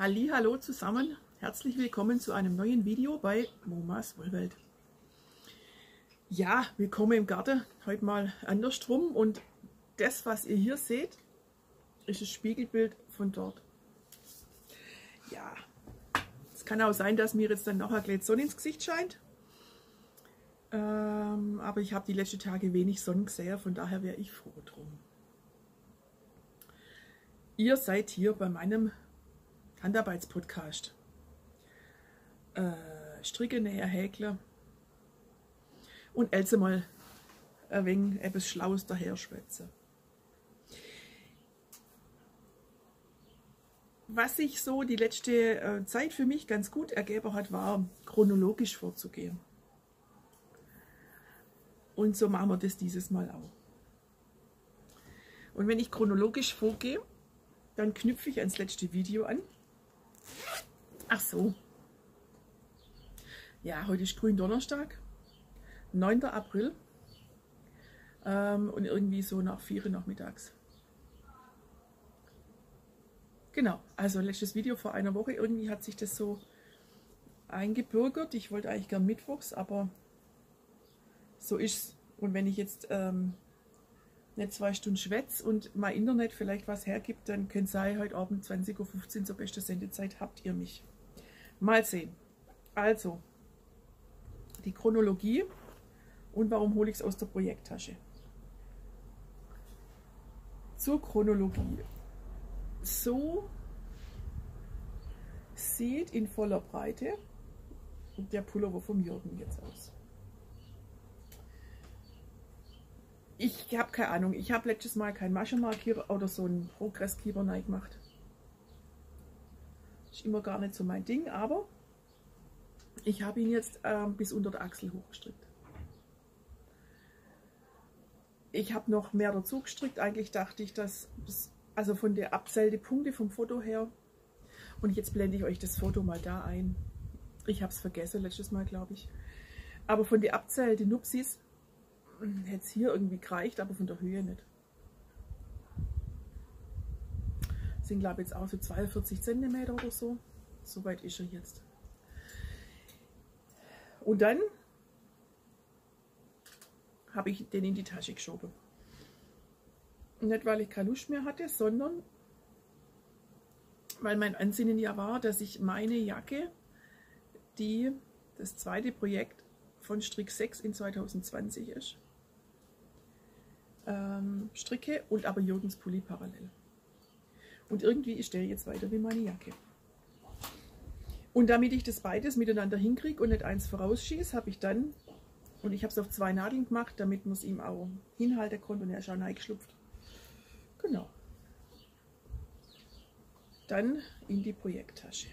Hallo zusammen, herzlich willkommen zu einem neuen Video bei Momas Wollwelt. Ja, willkommen im Garten, heute mal andersrum, und das, was ihr hier seht, ist das Spiegelbild von dort. Ja, es kann auch sein, dass mir jetzt dann nachher gleich Sonne ins Gesicht scheint, aber ich habe die letzten Tage wenig Sonne gesehen, von daher wäre ich froh drum. Ihr seid hier bei meinem Handarbeitspodcast. Stricke, näher, häkle und else mal ein wenig etwas Schlaues daher schwätze. Was sich so die letzte Zeit für mich ganz gut ergeben hat, war chronologisch vorzugehen. Und so machen wir das dieses Mal auch. Und wenn ich chronologisch vorgehe, dann knüpfe ich ans letzte Video an. Ach so. Ja, heute ist Gründonnerstag, 9. April. Und irgendwie so nach 4 Uhr nachmittags. Genau, also letztes Video vor einer Woche. Irgendwie hat sich das so eingebürgert. Ich wollte eigentlich gern mittwochs, aber so ist's. Und wenn ich jetzt nicht 2 Stunden schwätze und mein Internet vielleicht was hergibt, dann könnt ihr heute Abend 20:15 Uhr zur besten Sendezeit habt ihr mich. Mal sehen. Also, die Chronologie und warum hole ich es aus der Projekttasche. Zur Chronologie. So sieht in voller Breite der Pullover vom Jürgen jetzt aus. Ich habe keine Ahnung, ich habe letztes Mal keinen Maschenmarkierer oder so einen Progresskieber gemacht. Ist immer gar nicht so mein Ding, aber ich habe ihn jetzt bis unter der Achsel hochgestrickt. Ich habe noch mehr dazu gestrickt. Eigentlich dachte ich, dass also von der abzählte Punkte vom Foto her, und jetzt blende ich euch das Foto mal da ein. Ich habe es vergessen letztes Mal, glaube ich. Aber von der abzählte Nupsis hätte es hier irgendwie gereicht, aber von der Höhe nicht. Sind, glaube ich, jetzt auch so 42 cm oder so. Soweit ist er jetzt. Und dann habe ich den in die Tasche geschoben. Nicht, weil ich keine Lust mehr hatte, sondern weil mein Ansinnen ja war, dass ich meine Jacke, die das zweite Projekt von Strick 6 in 2020 ist, stricke und aber Jürgens Pulli parallel. Und irgendwie ist der jetzt weiter wie meine Jacke. Und damit ich das beides miteinander hinkriege und nicht eins vorausschieße, habe ich dann, und ich habe es auf 2 Nadeln gemacht, damit man es ihm auch hinhalten konnte, und er ist auch reingeschlupft. Genau. Dann in die Projekttasche.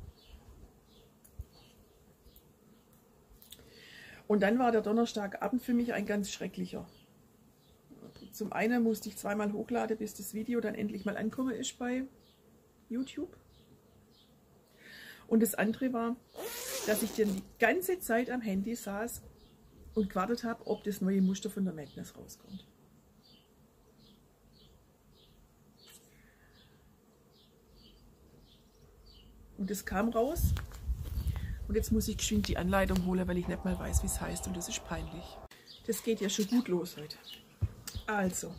Und dann war der Donnerstagabend für mich ein ganz schrecklicher. Zum einen musste ich 2-mal hochladen, bis das Video dann endlich mal angekommen ist bei YouTube. Und das andere war, dass ich dann die ganze Zeit am Handy saß und gewartet habe, ob das neue Muster von der Madness rauskommt. Und es kam raus. Und jetzt muss ich geschwind die Anleitung holen, weil ich nicht mal weiß, wie es heißt. Und das ist peinlich. Das geht ja schon gut los heute. Also,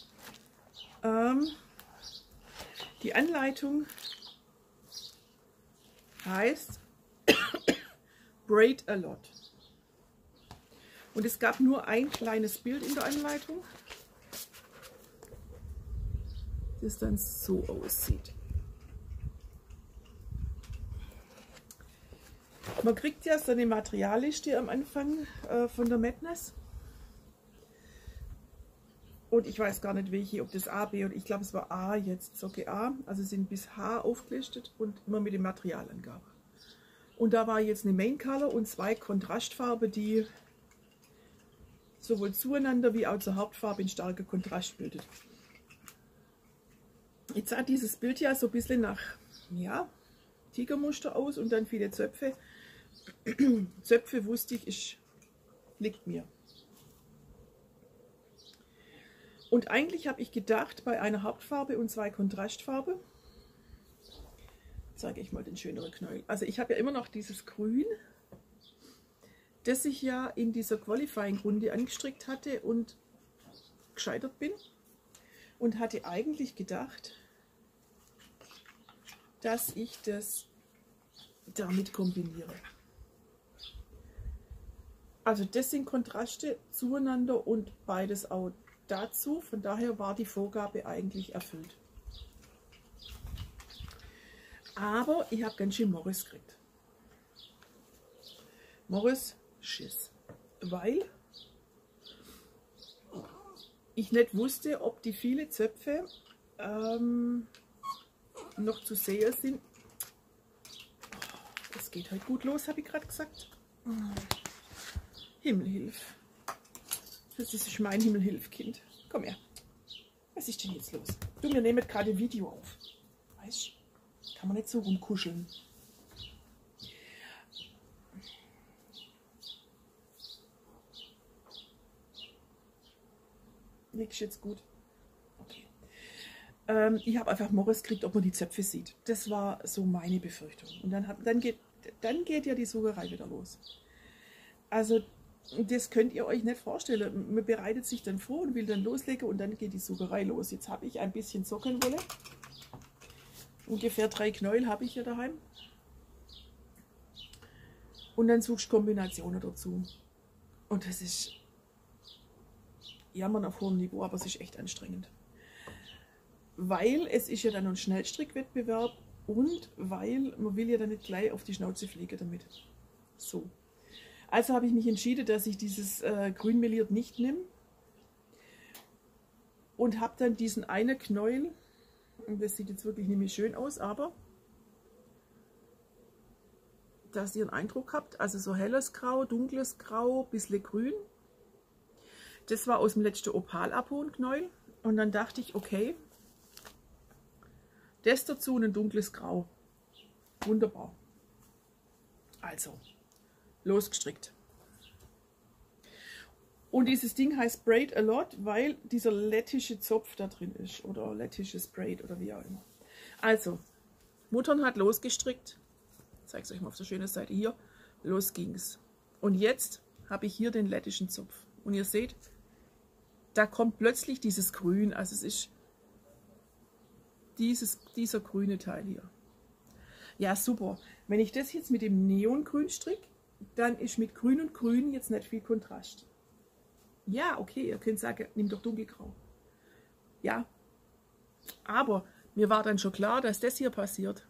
die Anleitung heißt Braid a Lot. Und es gab nur ein kleines Bild in der Anleitung, das dann so aussieht. Man kriegt ja so eine Materialliste am Anfang von der Madness. Und ich weiß gar nicht welche, ob das A, B, oder ich glaube es war A jetzt, Socke A. Also sind bis H aufgelistet und immer mit dem Materialangabe. Und da war jetzt eine Main Color und 2 Kontrastfarben, die sowohl zueinander wie auch zur Hauptfarbe in starker Kontrast bildet. Jetzt sah dieses Bild ja so ein bisschen nach, ja, Tigermuster aus und dann viele Zöpfe. Zöpfe wusste ich, liegt mir. Und eigentlich habe ich gedacht, bei einer Hauptfarbe und 2 Kontrastfarben, zeige ich mal den schöneren Knäuel. Also ich habe ja immer noch dieses Grün, das ich ja in dieser Qualifying-Runde angestrickt hatte und gescheitert bin. Und hatte eigentlich gedacht, dass ich das damit kombiniere. Also das sind Kontraste zueinander und beides auch dazu. Von daher war die Vorgabe eigentlich erfüllt. Aber ich habe ganz schön Morris gekriegt. Morris Schiss. Weil ich nicht wusste, ob die viele Zöpfe noch zu sehen sind. Es geht halt gut los, habe ich gerade gesagt. Himmelhilf. Das ist mein Himmelhilf-Kind. Komm her. Was ist denn jetzt los? Du, wir nehmen gerade Video auf. Weißt du, kann man nicht so rumkuscheln. Liegst jetzt gut? Okay. Ich habe einfach Morris gekriegt, ob man die Zöpfe sieht. Das war so meine Befürchtung. Und dann geht ja die Sucherei wieder los. Also das könnt ihr euch nicht vorstellen. Man bereitet sich dann vor und will dann loslegen und dann geht die Sucherei los. Jetzt habe ich ein bisschen Sockenwolle. Ungefähr 3 Knäuel habe ich hier daheim. Und dann suchst du Kombinationen dazu. Und das ist jammern auf hohem Niveau, aber es ist echt anstrengend. Weil es ist ja dann ein Schnellstrickwettbewerb und weil man will ja dann nicht gleich auf die Schnauze fliegen damit. So. Also habe ich mich entschieden, dass ich dieses grün meliert nicht nehme und habe dann diesen einen Knäuel, und das sieht jetzt wirklich nicht mehr schön aus, aber dass ihr einen Eindruck habt, also so helles Grau, dunkles Grau, bisschen grün. Das war aus dem letzten Opal-Abhohn-Knäuel und dann dachte ich, okay, das dazu ein dunkles Grau. Wunderbar. Also, losgestrickt. Und dieses Ding heißt Braid a Lot, weil dieser lettische Zopf da drin ist. Oder lettisches Braid oder wie auch immer. Also, Muttern hat losgestrickt. Ich zeige es euch mal auf der schönen Seite hier. Los ging's. Und jetzt habe ich hier den lettischen Zopf. Und ihr seht, da kommt plötzlich dieses Grün. Also es ist dieser grüne Teil hier. Ja, super. Wenn ich das jetzt mit dem Neongrün stricke, dann ist mit Grün und Grün jetzt nicht viel Kontrast. Ja, okay, ihr könnt sagen, nimm doch dunkelgrau. Ja, aber mir war dann schon klar, dass das hier passiert.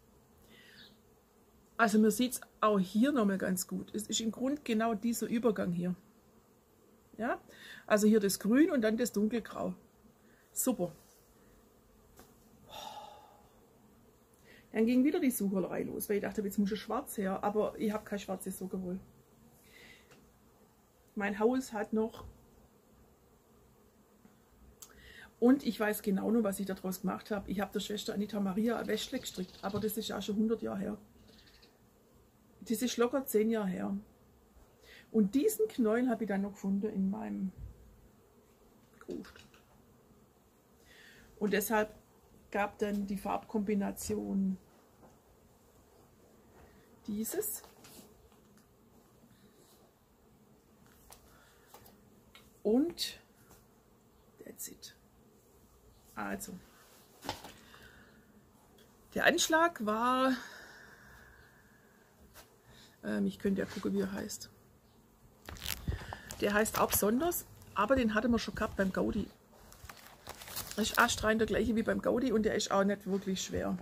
Also man sieht es auch hier nochmal ganz gut. Es ist im Grunde genau dieser Übergang hier. Ja, also hier das Grün und dann das Dunkelgrau. Super. Dann ging wieder die Sucherei los, weil ich dachte, jetzt muss ich schwarz her, aber ich habe kein schwarzes Sockerwoll. Mein Haus hat noch, und ich weiß genau noch, was ich daraus gemacht habe. Ich habe der Schwester Anita Maria ein Wäschle gestrickt, aber das ist ja schon 100 Jahre her. Das ist locker 10 Jahre her. Und diesen Knäuel habe ich dann noch gefunden in meinem Großstück. Und deshalb gab dann die Farbkombination dieses und that's it. Also, der Anschlag war, ich könnte ja gucken, wie er heißt. Der heißt auch besonders, aber den hatte man schon gehabt beim Gaudi. Das ist astrein der gleiche wie beim Gaudi und der ist auch nicht wirklich schwer.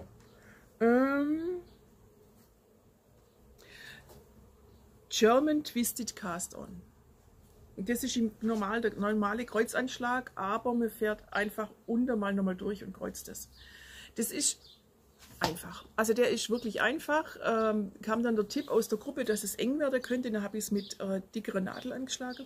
German Twisted Cast On. Das ist der normale Kreuzanschlag, aber man fährt einfach unter mal nochmal durch und kreuzt das. Das ist einfach. Also der ist wirklich einfach. Kam dann der Tipp aus der Gruppe, dass es eng werden könnte. Dann habe ich es mit dickeren Nadel angeschlagen.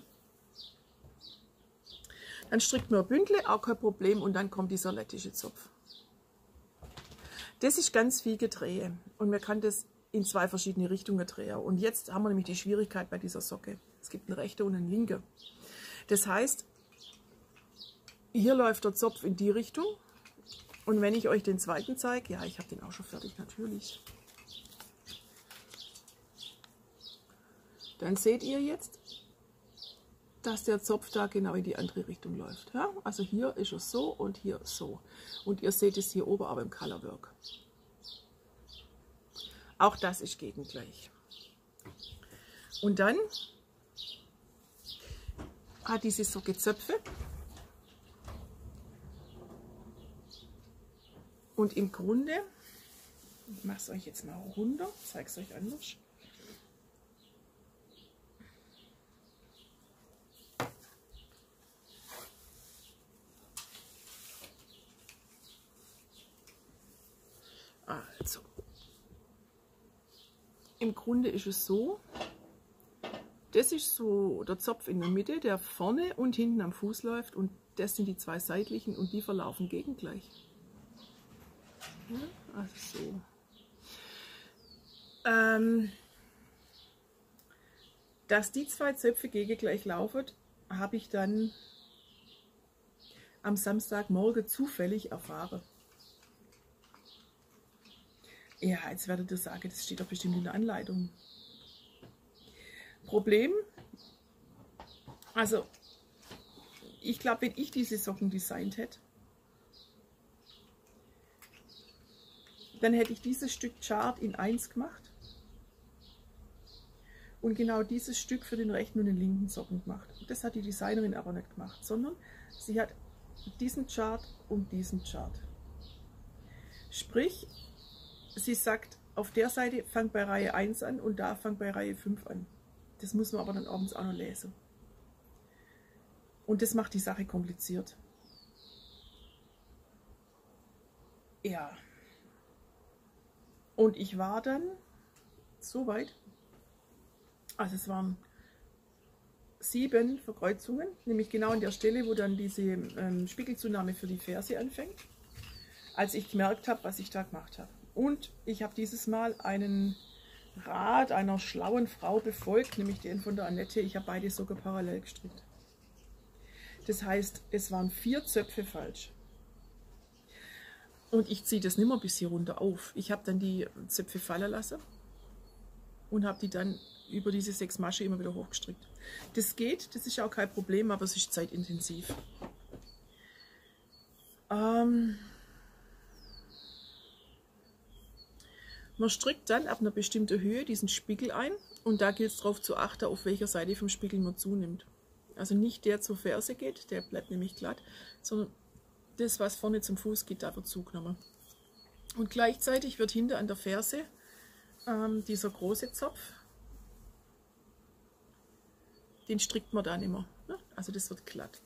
Dann strickt man ein Bündel, auch kein Problem, und dann kommt dieser lettische Zopf. Das ist ganz viel gedreht und man kann das in 2 verschiedene Richtungen drehen. Und jetzt haben wir nämlich die Schwierigkeit bei dieser Socke. Es gibt einen rechten und einen linken. Das heißt, hier läuft der Zopf in die Richtung Und wenn ich euch den zweiten zeige, ja, ich habe den auch schon fertig, natürlich. Dann seht ihr jetzt, dass der Zopf da genau in die andere Richtung läuft. Ja? Also hier ist er so und hier so. Und ihr seht es hier oben aber im Colorwork. Auch das ist gegengleich. Und dann hat diese so Gezöpfe. Und im Grunde, ich mache es euch jetzt mal runter, zeige es euch anders. Also, im Grunde ist es so, das ist so der Zopf in der Mitte, der vorne und hinten am Fuß läuft, und das sind die zwei seitlichen und die verlaufen gegengleich. Ja, also so. Dass die zwei Zöpfe gegengleich laufen, habe ich dann am Samstagmorgen zufällig erfahren. Ja, jetzt werdet ihr sagen, das steht doch bestimmt in der Anleitung. Problem, also ich glaube, wenn ich diese Socken designt hätte, dann hätte ich dieses Stück Chart in 1 gemacht und genau dieses Stück für den rechten und den linken Socken gemacht. Das hat die Designerin aber nicht gemacht, sondern sie hat diesen Chart und diesen Chart. Sprich, sie sagt, auf der Seite fang bei Reihe 1 an und da fang bei Reihe 5 an. Das muss man aber dann abends auch noch lesen. Und das macht die Sache kompliziert. Ja. Und ich war dann so weit, also es waren 7 Verkreuzungen, nämlich genau an der Stelle, wo dann diese Spiegelzunahme für die Ferse anfängt, als ich gemerkt habe, was ich da gemacht habe. Und ich habe dieses Mal einen Rat einer schlauen Frau befolgt, nämlich den von der Annette. Ich habe beide sogar parallel gestrickt. Das heißt, es waren 4 Zöpfe falsch. Und ich ziehe das nicht mehr bis hier runter auf. Ich habe dann die Zöpfe fallen lassen und habe die dann über diese 6 Maschen immer wieder hochgestrickt. Das geht, das ist auch kein Problem, aber es ist zeitintensiv. Man strickt dann ab einer bestimmten Höhe diesen Spiegel ein und da gilt es darauf zu achten, auf welcher Seite vom Spiegel man zunimmt. Also nicht der zur Ferse geht, der bleibt nämlich glatt, sondern das, was vorne zum Fuß geht, da wird zugenommen. Und gleichzeitig wird hinter an der Ferse dieser große Zopf, den strickt man dann immer. Ne? Also das wird glatt.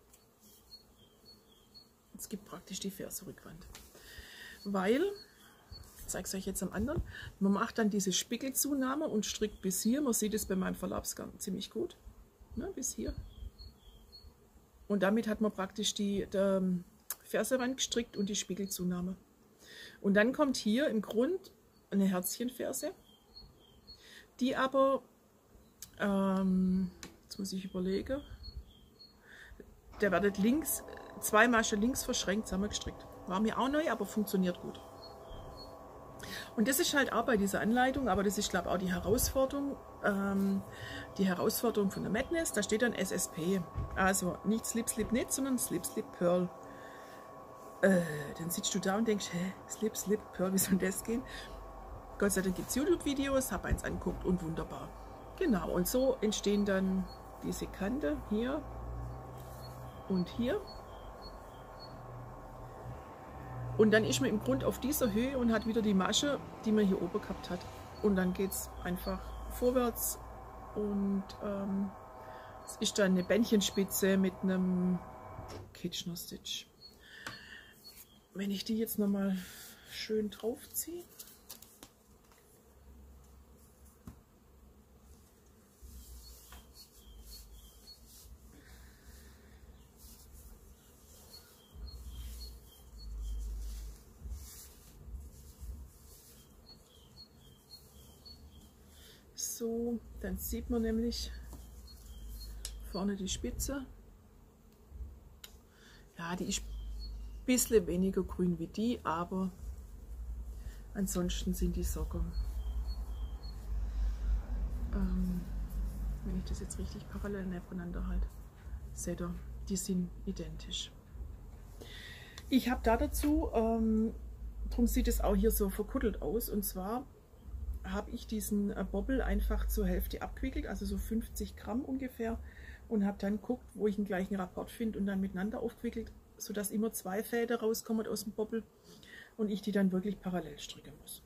Jetzt gibt praktisch die Ferse-Rückwand. Weil, ich zeige es euch jetzt am anderen, man macht dann diese Spiegelzunahme und strickt bis hier. Man sieht es bei meinem Verlaufsgang ziemlich gut. Ne? Bis hier. Und damit hat man praktisch die Ferserand gestrickt und die Spiegelzunahme. Und dann kommt hier im Grund eine Herzchenferse, die aber, jetzt muss ich überlegen, der wird links, 2 Maschen links verschränkt zusammengestrickt. War mir auch neu, aber funktioniert gut. Und das ist halt auch bei dieser Anleitung, aber das ist, glaube ich, auch die Herausforderung von der Madness. Da steht dann SSP, also nicht Slip Slip Knit, sondern Slip Slip Purl. Dann sitzt du da und denkst, hä, Slip Slip Purl, wie soll das gehen? Gott sei Dank gibt es YouTube-Videos, habe eins angeguckt und wunderbar. Genau, und so entstehen dann diese Kante hier und hier. Und dann ist man im Grund auf dieser Höhe und hat wieder die Masche, die man hier oben gehabt hat. Und dann geht es einfach vorwärts und es ist dann eine Bändchenspitze mit einem Kitchener Stitch. Wenn ich die jetzt nochmal schön draufziehe. So, dann sieht man nämlich vorne die Spitze. Ja, die ist Bisschen weniger grün wie die, aber ansonsten sind die Socken, wenn ich das jetzt richtig parallel nebeneinander halte, seht ihr, die sind identisch. Ich habe da dazu, darum sieht es auch hier so verkuddelt aus, und zwar habe ich diesen Bobbel einfach zur Hälfte abgewickelt, also so 50 Gramm ungefähr, und habe dann geguckt, wo ich den gleichen Rapport finde und dann miteinander aufgewickelt, sodass immer 2 Fäden rauskommen aus dem Bobbel und ich die dann wirklich parallel stricken muss.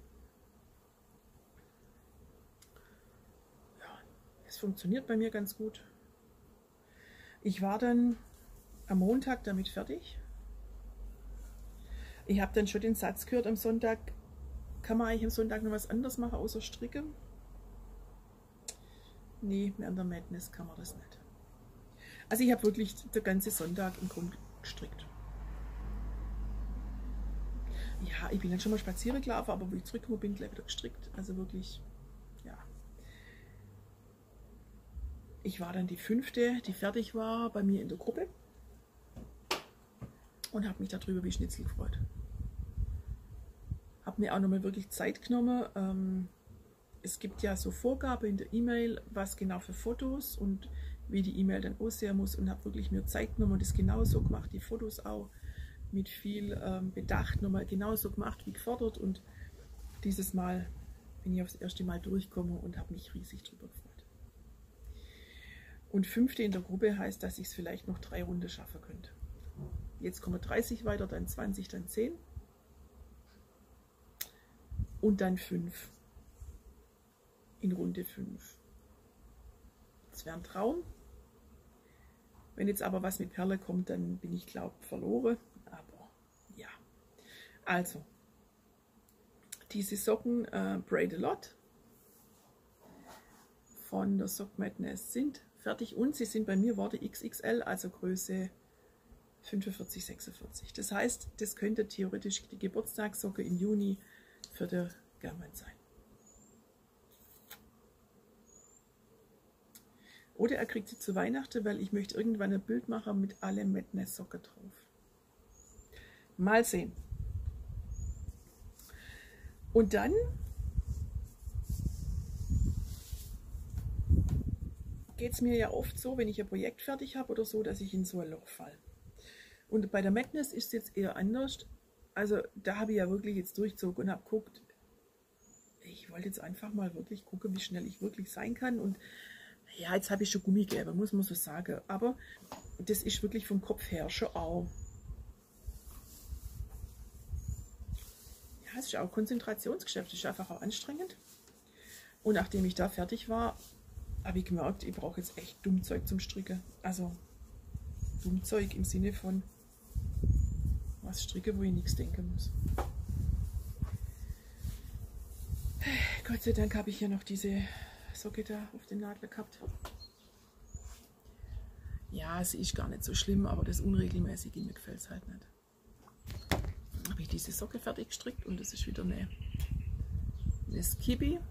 Ja, es funktioniert bei mir ganz gut. Ich war dann am Montag damit fertig. Ich habe dann schon den Satz gehört am Sonntag, kann man eigentlich am Sonntag noch was anderes machen, außer stricken? Nee, während der Madness kann man das nicht. Also ich habe wirklich den ganzen Sonntag im Grunde gestrickt. Ja, ich bin dann schon mal spazieren gelaufen, aber wo ich zurückgekommen bin, gleich wieder gestrickt. Also wirklich, ja. Ich war dann die 5., die fertig war bei mir in der Gruppe und habe mich darüber wie Schnitzel gefreut. Habe mir auch nochmal wirklich Zeit genommen. Es gibt ja so Vorgabe in der E-Mail, was genau für Fotos und wie die E-Mail dann aussehen muss, und habe wirklich mir Zeit genommen und das genauso gemacht, die Fotos auch mit viel Bedacht nochmal genauso gemacht wie gefordert, und dieses Mal bin ich aufs erste Mal durchgekommen und habe mich riesig drüber gefreut. Und 5. in der Gruppe heißt, dass ich es vielleicht noch 3 Runden schaffen könnte. Jetzt kommen 30 weiter, dann 20, dann 10 und dann 5 in Runde 5. Das wäre ein Traum. Wenn jetzt aber was mit Perle kommt, dann bin ich, glaube ich, verloren. Aber ja. Also, diese Socken Braid a Lot von der Sock Madness sind fertig, und sie sind bei mir Worte XXL, also Größe 45, 46. Das heißt, das könnte theoretisch die Geburtstagssocke im Juni für den German sein. Oder er kriegt sie zu Weihnachten, weil ich möchte irgendwann ein Bild machen mit allen Madness-Socken drauf. Mal sehen. Und dann geht es mir ja oft so, wenn ich ein Projekt fertig habe oder so, dass ich in so ein Loch falle. Und bei der Madness ist es jetzt eher anders. Also da habe ich ja wirklich jetzt durchgezogen und habe geguckt, ich wollte jetzt einfach mal wirklich gucken, wie schnell ich wirklich sein kann. Und ja, jetzt habe ich schon Gummigeber, muss man so sagen. Aber das ist wirklich vom Kopf her schon auch. Ja, es ist auch Konzentrationsgeschäft, es ist einfach auch anstrengend. Und nachdem ich da fertig war, habe ich gemerkt, ich brauche jetzt echt Dummzeug zum Stricken. Also Dummzeug im Sinne von was stricke, wo ich nichts denken muss. Gott sei Dank habe ich hier noch diese Socke da auf den Nadel gehabt. Ja, sie ist gar nicht so schlimm, aber das Unregelmäßige, mir gefällt es halt nicht. Dann habe ich diese Socke fertig gestrickt und das ist wieder eine Skippy.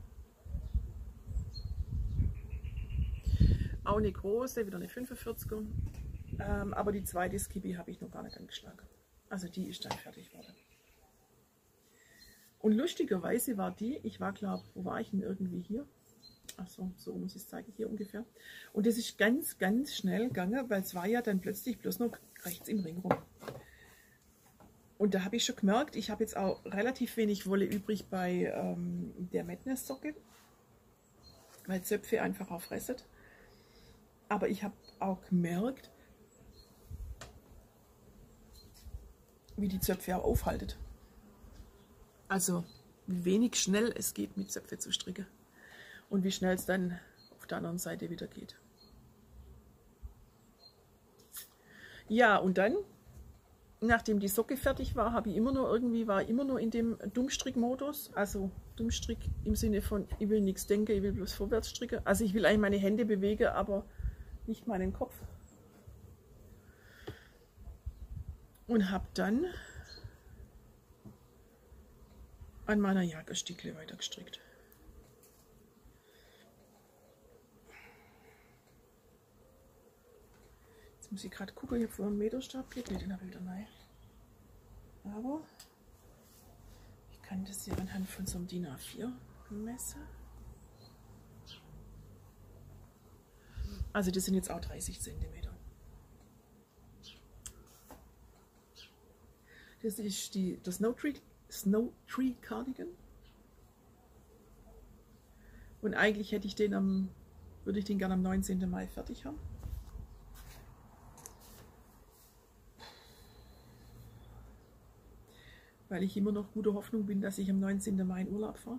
Auch eine große, wieder eine 45er. Aber die zweite Skippy habe ich noch gar nicht angeschlagen. Also die ist dann fertig geworden. Und lustigerweise war die, ich war glaube, wo war ich denn irgendwie hier? Achso, so muss ich es zeigen, hier ungefähr. Und das ist ganz, ganz schnell gegangen, weil es war ja dann plötzlich bloß noch rechts im Ring rum. Und da habe ich schon gemerkt, ich habe jetzt auch relativ wenig Wolle übrig bei der Madness-Socke, weil Zöpfe einfach auch fressen. Aber ich habe auch gemerkt, wie die Zöpfe auch aufhaltet. Also wie wenig schnell es geht, mit Zöpfe zu stricken. Und wie schnell es dann auf der anderen Seite wieder geht. Ja, und dann, nachdem die Socke fertig war, war ich immer nur in dem Dummstrick-Modus. Also Dummstrick im Sinne von, ich will nichts denken, ich will bloß vorwärts stricken. Also ich will eigentlich meine Hände bewegen, aber nicht meinen Kopf. Und habe dann an meiner Jackenstickle weiter gestrickt. Jetzt muss ich gerade gucken, ich habe vorhin einen Meterstab gelegt, den habe ich wieder rein. Aber ich kann das hier anhand von so einem DIN A4 messen. Also das sind jetzt auch 30 cm. Das ist der Snow Tree Cardigan. Und eigentlich hätte ich würde ich den gerne am 19. Mai fertig haben. Weil ich immer noch guter Hoffnung bin, dass ich am 19. Mai in Urlaub fahre.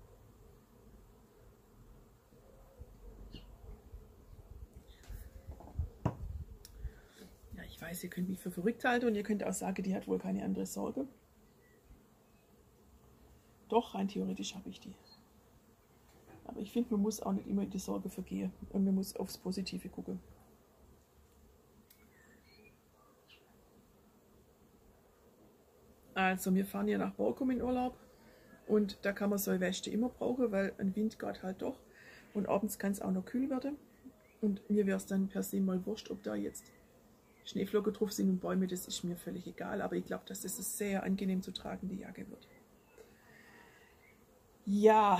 Ja, ich weiß, ihr könnt mich für verrückt halten und ihr könnt auch sagen, die hat wohl keine andere Sorge. Doch, rein theoretisch habe ich die. Aber ich finde, man muss auch nicht immer in die Sorge vergehen und man muss aufs Positive gucken. Also, wir fahren hier nach Borkum in Urlaub und da kann man so eine Weste immer brauchen, weil ein Wind geht halt doch und abends kann es auch noch kühl werden. Und mir wäre es dann per se mal wurscht, ob da jetzt Schneeflocken drauf sind und Bäume, das ist mir völlig egal. Aber ich glaube, dass das eine sehr angenehm zu tragende Jacke wird. Ja.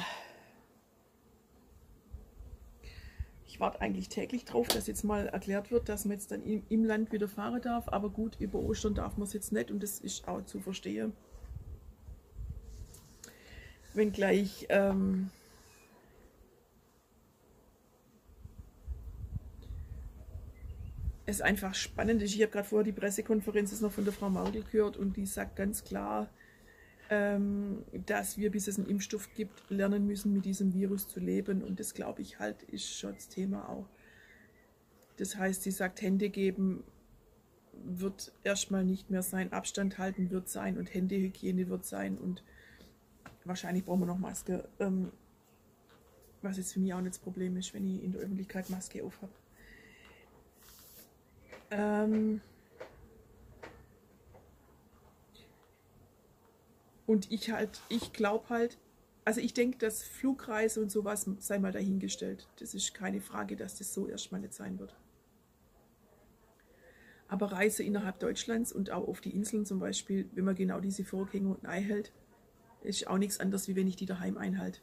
Ich warte eigentlich täglich drauf, dass jetzt mal erklärt wird, dass man jetzt dann im Land wieder fahren darf. Aber gut, über Ostern darf man es jetzt nicht und das ist auch zu verstehen. Wenngleich es einfach spannend ist. Ich habe gerade vorher die Pressekonferenz noch von der Frau Maugel gehört und die sagt ganz klar, dass wir, bis es einen Impfstoff gibt, lernen müssen, mit diesem Virus zu leben. Und das, glaube ich, halt ist schon das Thema auch. Das heißt, sie sagt, Hände geben wird erstmal nicht mehr sein, Abstand halten wird sein und Händehygiene wird sein. Und wahrscheinlich brauchen wir noch Maske, was jetzt für mich auch nicht das Problem ist, wenn ich in der Öffentlichkeit Maske auf habe. Und ich glaube halt, also ich denke, dass Flugreise und sowas sei mal dahingestellt. Das ist keine Frage, dass das so erstmal nicht sein wird. Aber Reise innerhalb Deutschlands und auch auf die Inseln zum Beispiel, wenn man genau diese Vorgänge einhält, ist auch nichts anderes, wie wenn ich die daheim einhalte.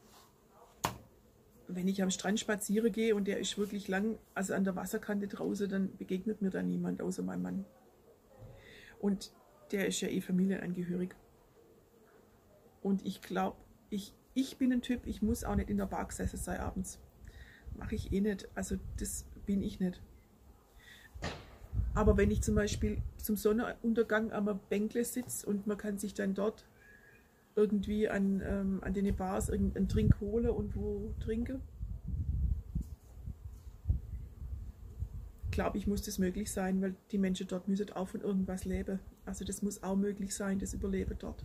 Wenn ich am Strand spazieren gehe und der ist wirklich lang, also an der Wasserkante draußen, dann begegnet mir da niemand außer meinem Mann. Und der ist ja eh familienangehörig. Und ich glaube, ich bin ein Typ, ich muss auch nicht in der Bar gesessen sein abends. Mache ich eh nicht, also das bin ich nicht. Aber wenn ich zum Beispiel zum Sonnenuntergang am Bänkle sitze und man kann sich dann dort irgendwie an den Bars irgendeinen Trink holen und wo trinken, glaube ich, muss das möglich sein, weil die Menschen dort müssen auch von irgendwas leben. Also das muss auch möglich sein, das Überleben dort.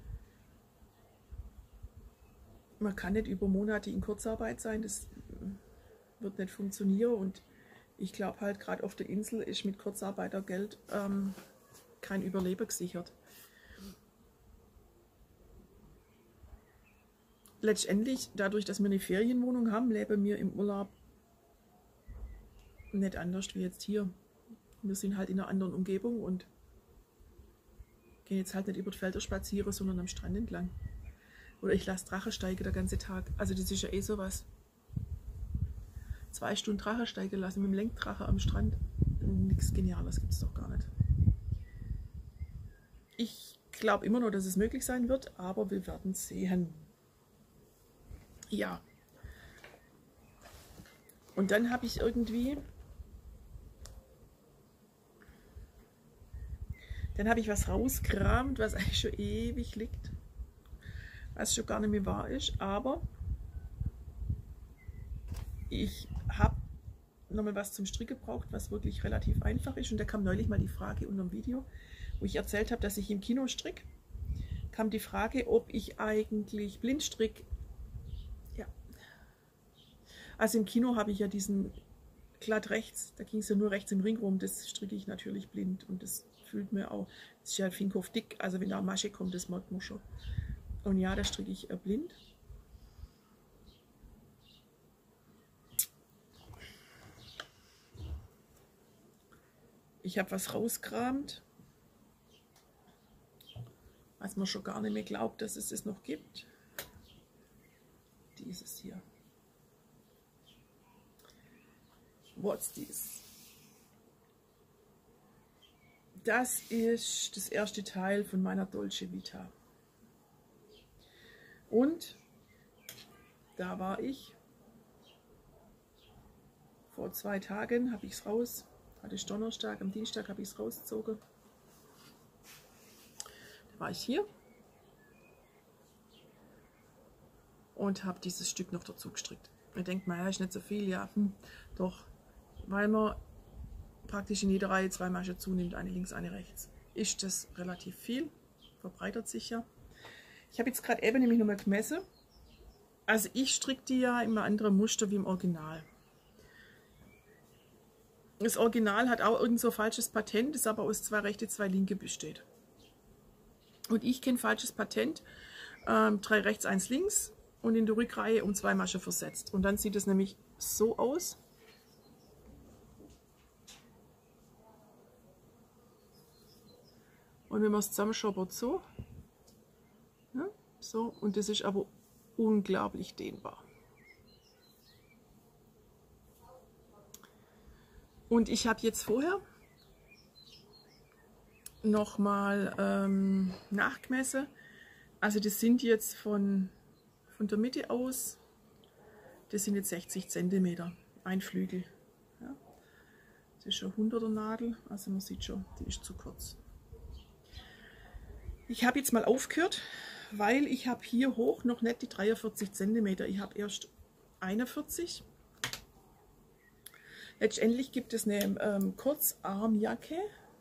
Man kann nicht über Monate in Kurzarbeit sein, das wird nicht funktionieren und ich glaube halt, gerade auf der Insel ist mit Kurzarbeitergeld kein Überleben gesichert. Letztendlich, dadurch, dass wir eine Ferienwohnung haben, leben wir im Urlaub nicht anders wie jetzt hier. Wir sind halt in einer anderen Umgebung und gehen jetzt halt nicht über die Felder spazieren, sondern am Strand entlang. Oder ich lasse Drache steigen der ganze Tag. Also das ist ja eh sowas. 2 Stunden Drache steigen lassen mit dem Lenkdrache am Strand. Nichts Geniales gibt es doch gar nicht. Ich glaube immer noch, dass es möglich sein wird, aber wir werden sehen. Ja. Und dann habe ich irgendwie... Dann habe ich was rausgekramt, was eigentlich schon ewig liegt. Was schon gar nicht mehr wahr ist, aber ich habe nochmal was zum Stricken gebraucht, was wirklich relativ einfach ist. Und da kam neulich mal die Frage unter dem Video, wo ich erzählt habe, dass ich im Kino stricke, kam die Frage, ob ich eigentlich blind stricke. Ja. Also im Kino habe ich ja diesen glatt rechts, da ging es ja nur rechts im Ring rum, das stricke ich natürlich blind und das fühlt mir auch, das ist ja Finkhof dick, also wenn da eine Masche kommt, das merkt man schon. Und ja, da stricke ich blind. Ich habe was rausgekramt. was man schon gar nicht mehr glaubt, dass es noch gibt. Dieses hier. What's this? Das ist das erste Teil von meiner Dolce Vita. Und da war ich. Vor 2 Tagen habe ich es raus. Hatte ich Donnerstag, am Dienstag habe ich es rausgezogen. Da war ich hier. Und habe dieses Stück noch dazu gestrickt. Ihr denkt mal, ja, ist nicht so viel. Ja, doch. Weil man praktisch in jeder Reihe 2 Maschen zunimmt, eine links, eine rechts, ist das relativ viel. Verbreitert sich ja. Ich habe jetzt gerade eben nämlich nochmal gemessen. Also ich stricke die ja immer andere Muster wie im Original. Das Original hat auch irgend so ein falsches Patent, das aber aus 2 rechte, 2 linke besteht. Und ich kenne falsches Patent, 3 rechts, 1 links und in der Rückreihe um 2 Maschen versetzt. Und dann sieht es nämlich so aus. Und wenn man es zusammenschaubert, so. Ja, so. Und das ist aber unglaublich dehnbar. Und ich habe jetzt vorher nochmal nachgemessen. Also das sind jetzt von der Mitte aus, das sind jetzt 60 cm, ein Flügel. Ja. Das ist schon 100er Nadel, also man sieht schon, die ist zu kurz. Ich habe jetzt mal aufgehört, weil ich habe hier hoch noch nicht die 43 cm. Ich habe erst 41. Letztendlich gibt es eine Kurzarmjacke,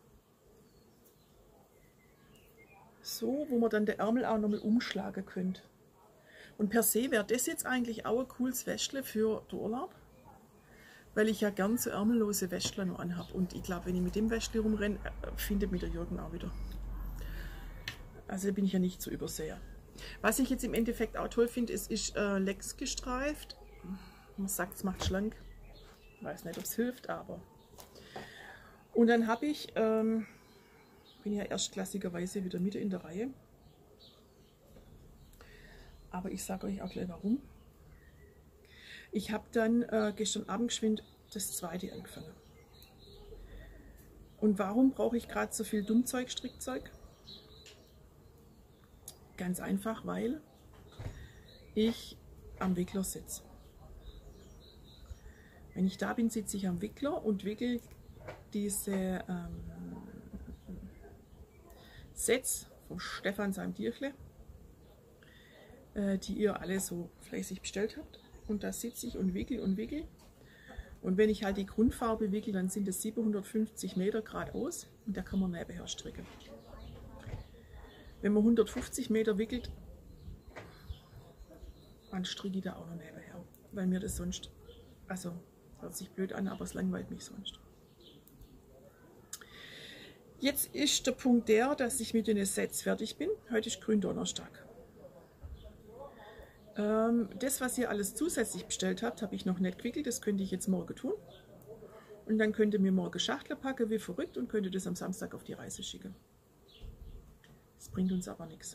so, wo man dann den Ärmel auch nochmal umschlagen könnte. Und per se wäre das jetzt eigentlich auch ein cooles Wäschle für den Urlaub, weil ich ja gern so ärmellose Wäschle noch anhabe. Und ich glaube, wenn ich mit dem Wäschle rumrenne, findet mich der Jürgen auch wieder. Also da bin ich ja nicht zu übersehen. Was ich jetzt im Endeffekt auch toll finde, ist Lex gestreift. Man sagt, es macht schlank. Ich weiß nicht, ob es hilft, aber. Und dann habe ich, bin ja erstklassigerweise wieder Mitte in der Reihe. Aber ich sage euch auch gleich warum. Ich habe dann gestern Abend geschwind das zweite angefangen. Und warum brauche ich gerade so viel Dummzeug, Strickzeug? Ganz einfach, weil ich am Wickler sitze. Wenn ich da bin, sitze ich am Wickler und wickel diese Sets vom Stefan seinem Tierchle, die ihr alle so fleißig bestellt habt. Und da sitze ich und wickel und wickel. Und wenn ich halt die Grundfarbe wickel, dann sind es 750 Meter geradeaus und da kann man nebenher stricken. Wenn man 150 Meter wickelt, dann stricke ich da auch noch nebenher, weil mir das sonst, also hört sich blöd an, aber es langweilt mich sonst. Jetzt ist der Punkt der, dass ich mit den Sets fertig bin. Heute ist Gründonnerstag. Das, was ihr alles zusätzlich bestellt habt, habe ich noch nicht gewickelt. Das könnte ich jetzt morgen tun. Und dann könnt ihr mir morgen Schachtel packen wie verrückt und könnt ihr das am Samstag auf die Reise schicken. Das bringt uns aber nichts.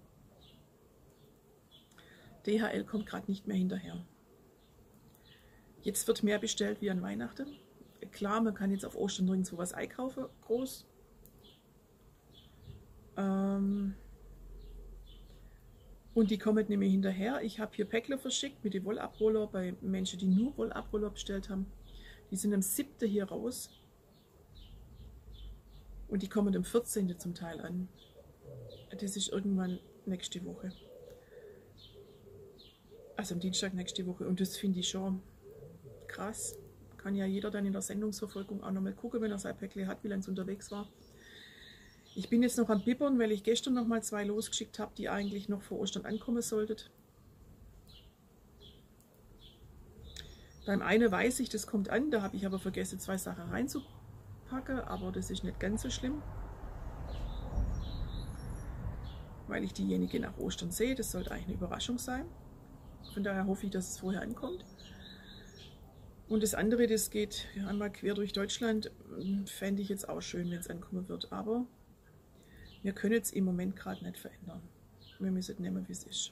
DHL kommt gerade nicht mehr hinterher. Jetzt wird mehr bestellt wie an Weihnachten. Klar, man kann jetzt auf Ostern nirgendwo was einkaufen, groß. Und die kommen nicht mehr hinterher. Ich habe hier Päckle verschickt mit den Wollabroller bei Menschen, die nur Wollabroller bestellt haben. Die sind am 7. hier raus. Und die kommen am 14. zum Teil an. Das ist irgendwann nächste Woche. Also am Dienstag nächste Woche. Und das finde ich schon krass. Kann ja jeder dann in der Sendungsverfolgung auch nochmal gucken, wenn er sein Päckle hat, wie lange es unterwegs war. Ich bin jetzt noch am Bibbern, weil ich gestern noch mal 2 losgeschickt habe, die eigentlich noch vor Ostern ankommen sollten. Beim einen weiß ich, das kommt an, da habe ich aber vergessen, 2 Sachen reinzupacken, aber das ist nicht ganz so schlimm. Weil ich diejenige nach Ostern sehe, das sollte eigentlich eine Überraschung sein. Von daher hoffe ich, dass es vorher ankommt. Und das andere, das geht einmal quer durch Deutschland, fände ich jetzt auch schön, wenn es ankommen wird. Aber Wir können es im Moment gerade nicht verändern. Wir müssen nehmen, wie es ist.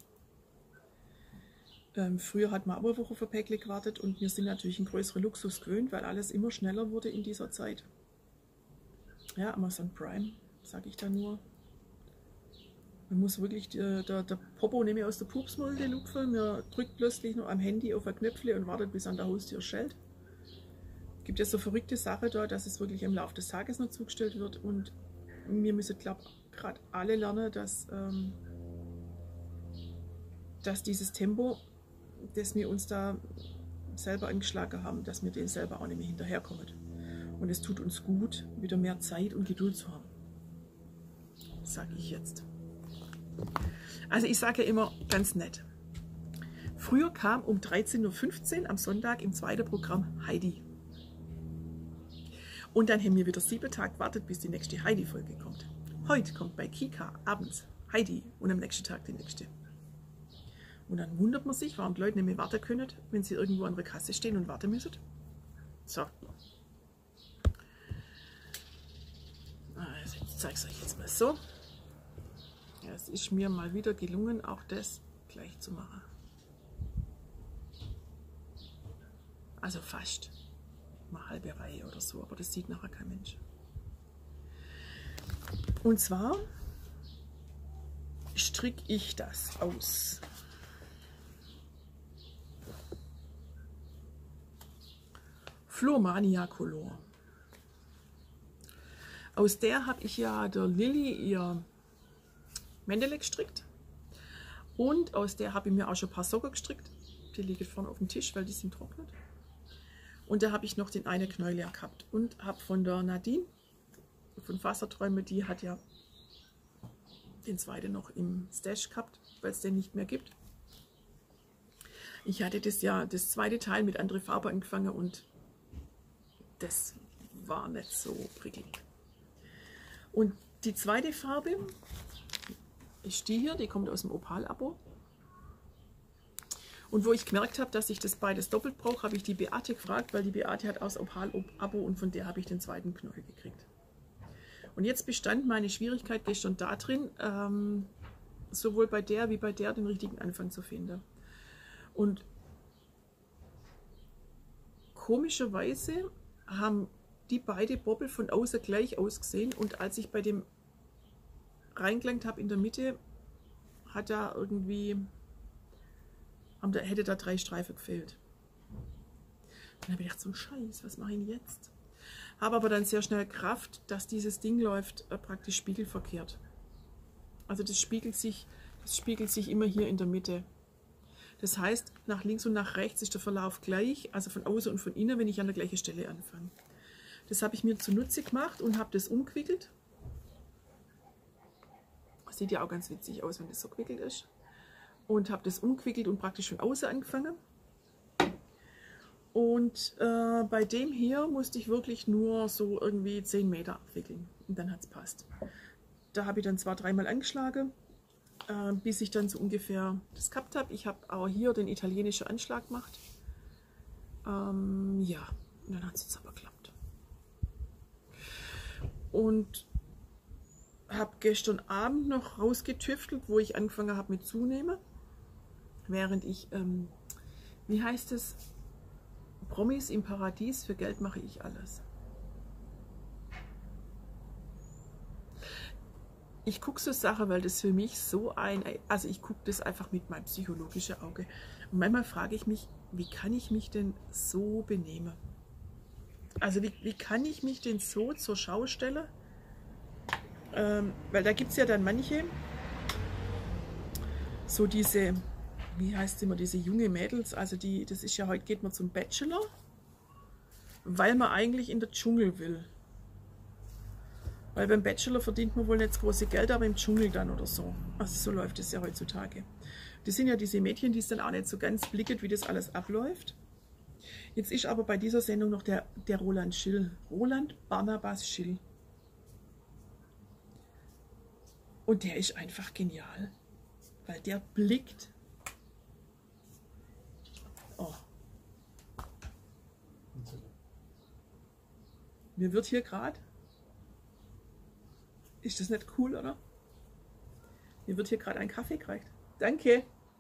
Früher hat man aber eine Woche auf ein Päckchen gewartet und wir sind natürlich einen größeren Luxus gewöhnt, weil alles immer schneller wurde in dieser Zeit. Ja, Amazon Prime, sage ich da nur. Man muss wirklich, der Popo nehme ich aus der Pupsmulde lupfen, man drückt plötzlich noch am Handy auf ein Knöpfle und wartet, bis an der Haustür schellt. Es gibt ja so verrückte Sachen da, dass es wirklich im Laufe des Tages noch zugestellt wird und wir müssen, glaube ich, gerade alle lernen, dass dieses Tempo, das wir uns da selber angeschlagen haben, dass wir dem selber auch nicht mehr hinterherkommen. Und es tut uns gut, wieder mehr Zeit und Geduld zu haben. Sage ich jetzt. Also ich sage ja immer ganz nett. Früher kam um 13:15 Uhr am Sonntag im zweiten Programm Heidi. Und dann haben wir wieder 7 Tage gewartet, bis die nächste Heidi-Folge kommt. Heute kommt bei Kika abends Heidi und am nächsten Tag die nächste. Und dann wundert man sich, warum die Leute nicht mehr warten können, wenn sie irgendwo an der Kasse stehen und warten müssen. So. Also ich zeige es euch jetzt mal so. Ja, es ist mir mal wieder gelungen, auch das gleich zu machen. Also fast. Mal halbe Reihe oder so, aber das sieht nachher kein Mensch. Und zwar stricke ich das aus Flormania Color. Aus der habe ich ja der Lilly ihr Mändele gestrickt und aus der habe ich mir auch schon ein paar Socken gestrickt. Die liegen vorne auf dem Tisch, weil die sind trocknet. Und da habe ich noch den einen Knäuel gehabt und habe von der Nadine von Wasserträume, die hat ja den zweiten noch im Stash gehabt, weil es den nicht mehr gibt. Ich hatte das zweite Teil mit anderen Farbe angefangen und das war nicht so prickelnd. Und die zweite Farbe ist die hier, die kommt aus dem Opal-Abo. Und wo ich gemerkt habe, dass ich das beides doppelt brauche, habe ich die Beate gefragt, weil die Beate hat aus Opal-Abo und von der habe ich den zweiten Knäuel gekriegt. Und jetzt bestand meine Schwierigkeit gestern darin, sowohl bei der wie bei der den richtigen Anfang zu finden. Und komischerweise haben die beiden Bobbel von außen gleich ausgesehen und als ich bei dem reingelangt habe in der Mitte, hat da irgendwie, hätte da 3 Streifen gefehlt. Dann habe ich gedacht, so ein Scheiß, was mache ich denn jetzt? Habe aber dann sehr schnell Kraft, dass dieses Ding läuft praktisch spiegelverkehrt. Also das spiegelt sich immer hier in der Mitte. Das heißt, nach links und nach rechts ist der Verlauf gleich, also von außen und von innen, wenn ich an der gleichen Stelle anfange. Das habe ich mir zunutze gemacht und habe das umgewickelt. Sieht ja auch ganz witzig aus, wenn das so gewickelt ist. Und habe das umgewickelt und praktisch von außen angefangen. Und bei dem hier musste ich wirklich nur so irgendwie 10 Meter abwickeln. Und dann hat es passt. Da habe ich dann zwar 3-mal angeschlagen, bis ich dann so ungefähr das gehabt habe. Ich habe auch hier den italienischen Anschlag gemacht. Ja, und dann hat es jetzt aber geklappt. Und habe gestern Abend noch rausgetüftelt, wo ich angefangen habe mit Zunehmen. Während ich, wie heißt es, Promis im Paradies, für Geld mache ich alles. Ich gucke so Sachen, weil das für mich so also ich gucke das einfach mit meinem psychologischen Auge. Und manchmal frage ich mich, wie kann ich mich denn so benehmen? Also wie kann ich mich denn so zur Schau stellen? Weil da gibt es ja dann manche, so diese, wie heißt es immer, diese junge Mädels, also das ist ja heute, geht man zum Bachelor, weil man eigentlich in der Dschungel will. Weil beim Bachelor verdient man wohl nicht das große Geld, aber im Dschungel dann oder so. Also so läuft es ja heutzutage. Das sind ja diese Mädchen, die es dann auch nicht so ganz blicken, wie das alles abläuft. Jetzt ist aber bei dieser Sendung noch der Roland Schill. Roland Barnabas Schill. Und der ist einfach genial. Weil der blickt. Oh. Mir wird hier gerade. Ist das nicht cool, oder? Mir wird hier gerade ein Kaffee gereicht. Danke.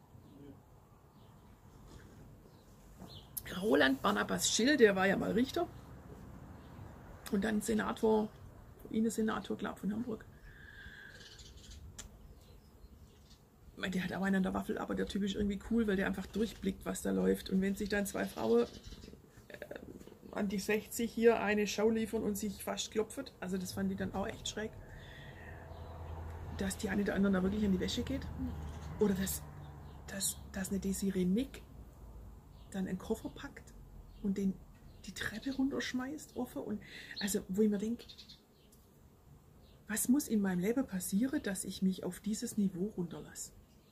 Roland Barnabas Schill, der war ja mal Richter. Und dann Senator, Senator, glaube ich, von Hamburg. Der hat auch einen an der Waffel, aber der Typ ist irgendwie cool, weil der einfach durchblickt, was da läuft. Und wenn sich dann zwei Frauen an die 60 hier eine Schau liefern und sich fast klopfen, also das fand ich dann auch echt schräg, dass die eine der anderen da wirklich an die Wäsche geht. Oder dass eine Desiree Nick dann einen Koffer packt und den die Treppe runterschmeißt, offen. Und also, wo ich mir denke, was muss in meinem Leben passieren, dass ich mich auf dieses Niveau runterlasse?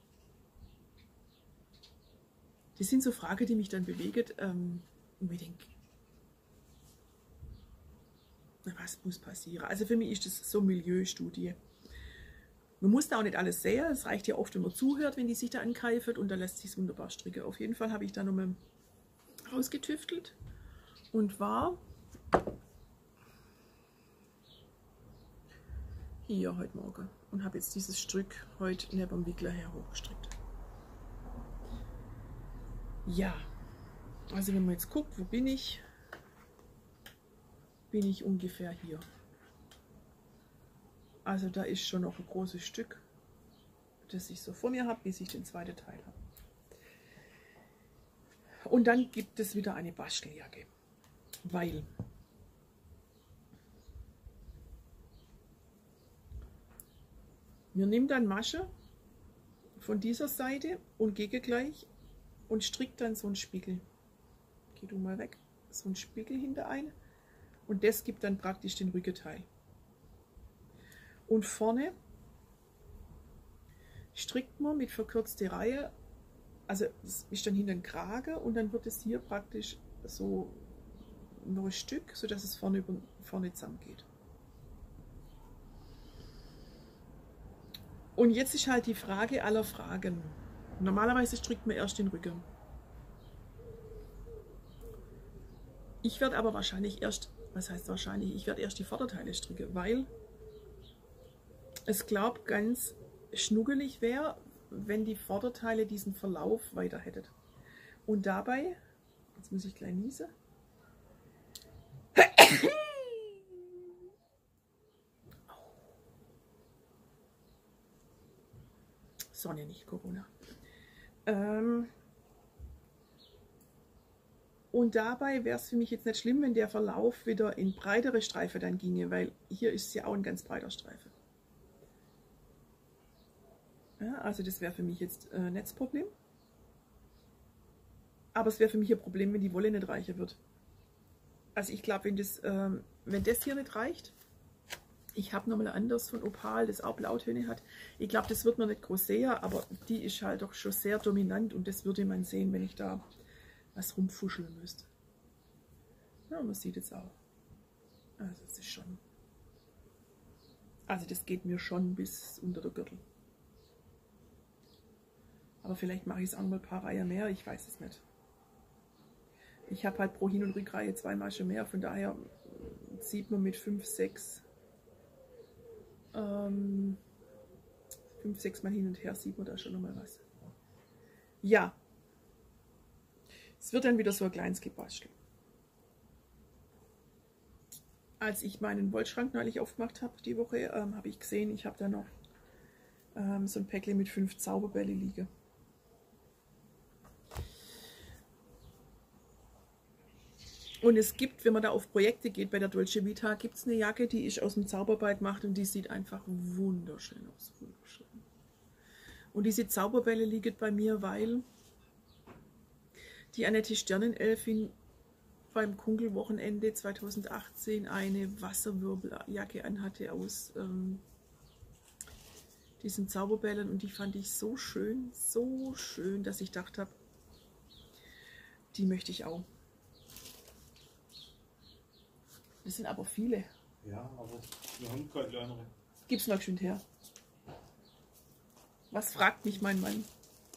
Das sind so Fragen, die mich dann bewegen und ich denke, was muss passieren? Also für mich ist das so Milieustudie. Man muss da auch nicht alles sehen, es reicht ja oft, wenn man zuhört, wenn die sich da angreifen und da lässt sich wunderbar stricken. Auf jeden Fall habe ich da nochmal rausgetüftelt und war hier heute Morgen und habe jetzt dieses Stück heute neben dem Wickler her hochgestrickt. Ja, also wenn man jetzt guckt, wo bin ich ungefähr hier. Also da ist schon noch ein großes Stück, das ich so vor mir habe, bis ich den zweiten Teil habe. Und dann gibt es wieder eine Basteljacke, weil wir nehmen dann Masche von dieser Seite und gehe gleich und strickt dann so einen Spiegel. Geh du mal weg, so einen Spiegel hinter ein und das gibt dann praktisch den Rückenteil. Und vorne strickt man mit verkürzter Reihe, also es ist dann hinter den Kragen und dann wird es hier praktisch so noch ein Stück, sodass es vorne zusammengeht. Und jetzt ist halt die Frage aller Fragen. Normalerweise strickt man erst den Rücken. Ich werde aber wahrscheinlich erst, was heißt wahrscheinlich, ich werde erst die Vorderteile stricken, weil es glaubt ganz schnuggelig wäre, wenn die Vorderteile diesen Verlauf weiter hätten. Und dabei, jetzt muss ich gleich niesen. Sonne, nicht Corona. Und dabei wäre es für mich jetzt nicht schlimm, wenn der Verlauf wieder in breitere Streifen dann ginge, weil hier ist ja auch ein ganz breiter Streifen. Ja, also das wäre für mich jetzt nicht das Problem. Aber es wäre für mich ein Problem, wenn die Wolle nicht reicher wird. Also ich glaube, wenn das hier nicht reicht, ich habe nochmal anders von Opal, das auch Blautöne hat. Ich glaube, das wird man nicht groß sehen, aber die ist halt doch schon sehr dominant und das würde man sehen, wenn ich da was rumfuscheln müsste. Ja, man sieht es auch. Also es ist schon. Also das geht mir schon bis unter der Gürtel. Aber vielleicht mache ich es auch mal ein paar Reihen mehr, ich weiß es nicht. Ich habe halt pro Hin- und Rückreihe 2 Maschen mehr, von daher sieht man mit 5, 6 Mal hin und her, sieht man da schon nochmal was. Ja, es wird dann wieder so ein kleines Gebastel. Als ich meinen Wollschrank neulich aufgemacht habe, die Woche, habe ich gesehen, ich habe da noch so ein Päckchen mit 5 Zauberbälle liegen. Und es gibt, wenn man da auf Projekte geht, bei der Dolce Vita, gibt es eine Jacke, die ist aus dem Zauberball gemacht und die sieht einfach wunderschön aus. Wunderschön. Und diese Zauberbälle liegen bei mir, weil die Annette Sternenelfin beim Kunkelwochenende 2018 eine Wasserwirbeljacke anhatte aus diesen Zauberbällen und die fand ich so schön, dass ich gedacht habe, die möchte ich auch. Das sind aber viele. Ja, aber wir haben keine kleinere. Gib's mal schön her. Was fragt mich mein Mann?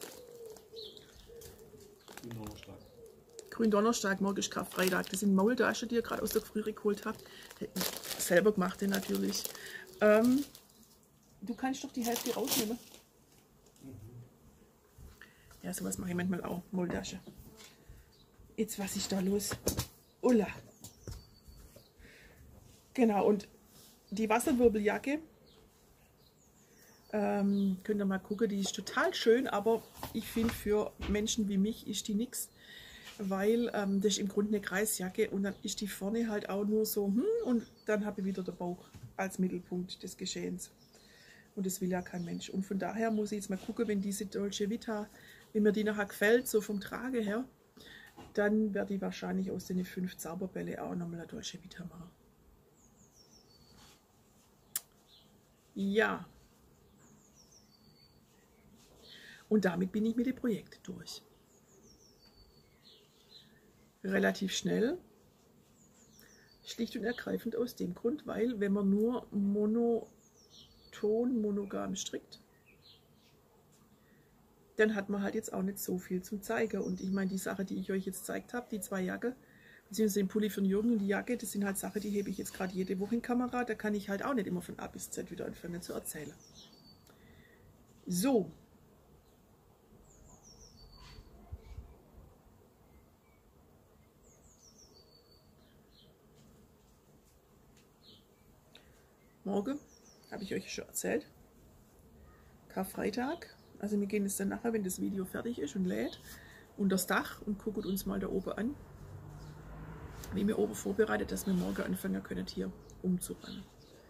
Gründonnerstag. Gründonnerstag, morgen ist Karfreitag. Das sind Maultaschen, die ihr gerade aus der Früh geholt habt. Selber gemachte natürlich. Du kannst doch die Hälfte rausnehmen. Ja, sowas mache ich manchmal auch. Molltasche. Jetzt, was ist da los? Ulla. Genau, und die Wasserwirbeljacke, könnt ihr mal gucken, die ist total schön, aber ich finde, für Menschen wie mich ist die nix, weil das ist im Grunde eine Kreisjacke und dann ist die vorne halt auch nur so, und dann habe ich wieder den Bauch als Mittelpunkt des Geschehens. Und das will ja kein Mensch. Und von daher muss ich jetzt mal gucken, wenn diese Dolce Vita, wenn mir die nachher gefällt, so vom Trage her, dann werde ich wahrscheinlich aus den 5 Zauberbälle auch nochmal eine Dolce Vita machen. Ja. Und damit bin ich mit dem Projekt durch. Relativ schnell. Schlicht und ergreifend aus dem Grund, weil wenn man nur monogam strickt, dann hat man halt jetzt auch nicht so viel zum Zeigen. Und ich meine, die Sache, die ich euch jetzt gezeigt habe, die 2 Jacken, beziehungsweise den Pulli von Jürgen und die Jacke, das sind halt Sachen, die hebe ich jetzt gerade jede Woche in Kamera. Da kann ich halt auch nicht immer von A bis Z wieder anfangen zu erzählen. So. Morgen, habe ich euch schon erzählt, Karfreitag. Also wir gehen jetzt dann nachher, wenn das Video fertig ist und lädt, unter das Dach und gucken uns mal da oben an, wie wir oben vorbereitet, dass wir morgen anfangen können, hier umzuräumen.